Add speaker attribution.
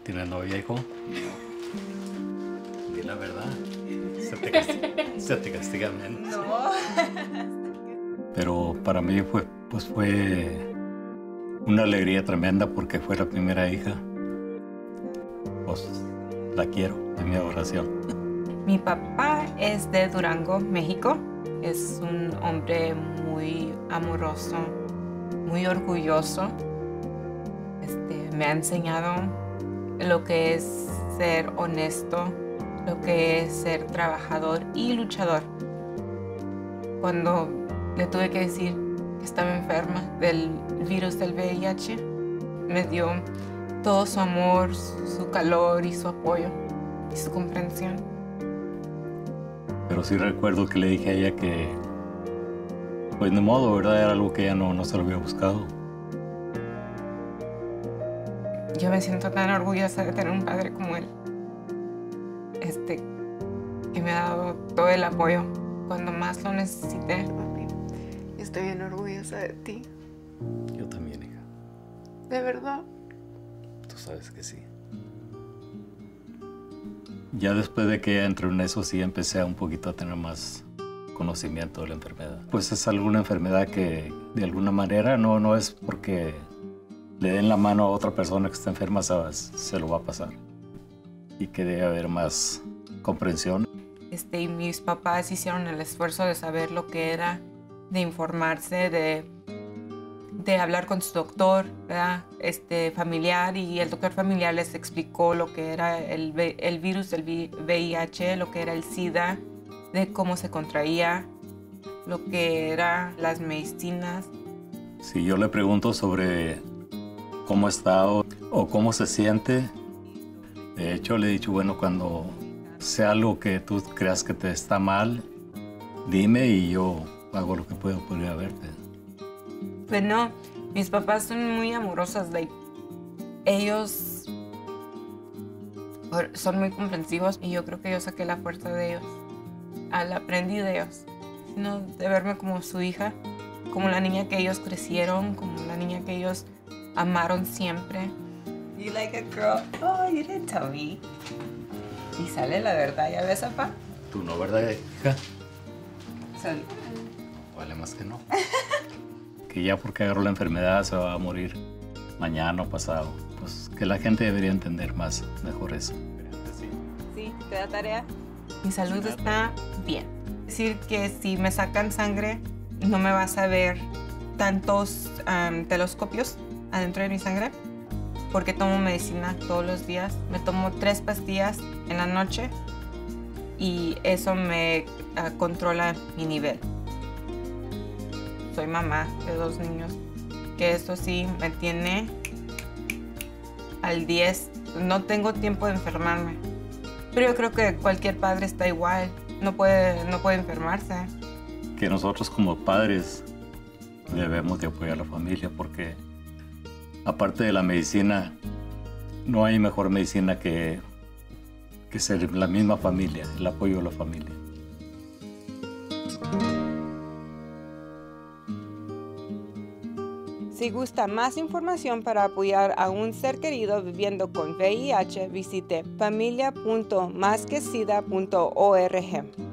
Speaker 1: ¿Tienes novia, hijo? Di la verdad. Se te castiga menos.
Speaker 2: No.
Speaker 1: Pero para mí fue una alegría tremenda porque fue la primera hija. Pues la quiero, es mi adoración.
Speaker 2: Mi papá es de Durango, México. Es un hombre muy amoroso, muy orgulloso. Me ha enseñado lo que es ser honesto, lo que es ser trabajador y luchador. Cuando le tuve que decir que estaba enferma del virus del VIH, me dio todo su amor, su calor y su apoyo y su comprensión.
Speaker 1: Pero sí recuerdo que le dije a ella que, pues de modo, ¿verdad? Era algo que ella no se lo había buscado.
Speaker 2: Yo me siento tan orgullosa de tener un padre como él, que me ha dado todo el apoyo cuando más lo necesité.
Speaker 3: Papi, estoy bien orgullosa de ti.
Speaker 1: Yo también, hija.
Speaker 3: ¿De verdad?
Speaker 1: Tú sabes que sí. Ya después de que ella entró en eso, sí empecé un poquito a tener más conocimiento de la enfermedad. Pues es alguna enfermedad que de alguna manera no es porque le den la mano a otra persona que está enferma, se lo va a pasar. Y que debe haber más comprensión.
Speaker 2: Y mis papás hicieron el esfuerzo de saber lo que era, de informarse, de hablar con su doctor, ¿verdad? Familiar, y el doctor familiar les explicó lo que era el virus del VIH, lo que era el SIDA, de cómo se contraía, lo que eran las medicinas.
Speaker 1: Si yo le pregunto sobre cómo está o cómo se siente, de hecho le he dicho, bueno, cuando sea algo que tú creas que te está mal, dime y yo hago lo que puedo por ir a verte.
Speaker 2: Pues no, mis papás son muy amorosos. Ellos son muy comprensivos y yo creo que yo saqué la fuerza de ellos. Aprendí de ellos, sino de verme como su hija, como la niña que ellos crecieron, como la niña que ellos amaron siempre. You like a girl? Oh, you didn't tell me. Y sale la verdad, ¿ya ves, papá?
Speaker 1: Tú no, ¿verdad, hija?
Speaker 2: Salí.
Speaker 1: Vale más que no. Que ya porque agarró la enfermedad se va a morir mañana o pasado. Pues que la gente debería entender mejor eso.
Speaker 3: Sí, ¿te da tarea?
Speaker 2: Mi salud está bien. Es decir, que si me sacan sangre, no me vas a ver tantos telescopios adentro de mi sangre, porque tomo medicina todos los días. Me tomo 3 pastillas en la noche y eso me controla mi nivel. Soy mamá de 2 niños, que eso sí me tiene al 10. No tengo tiempo de enfermarme. Pero yo creo que cualquier padre está igual. No puede enfermarse.
Speaker 1: Que nosotros como padres debemos de apoyar a la familia porque aparte de la medicina, no hay mejor medicina que ser la misma familia, el apoyo de la familia.
Speaker 4: Si gusta más información para apoyar a un ser querido viviendo con VIH, visite familia.masquesida.org.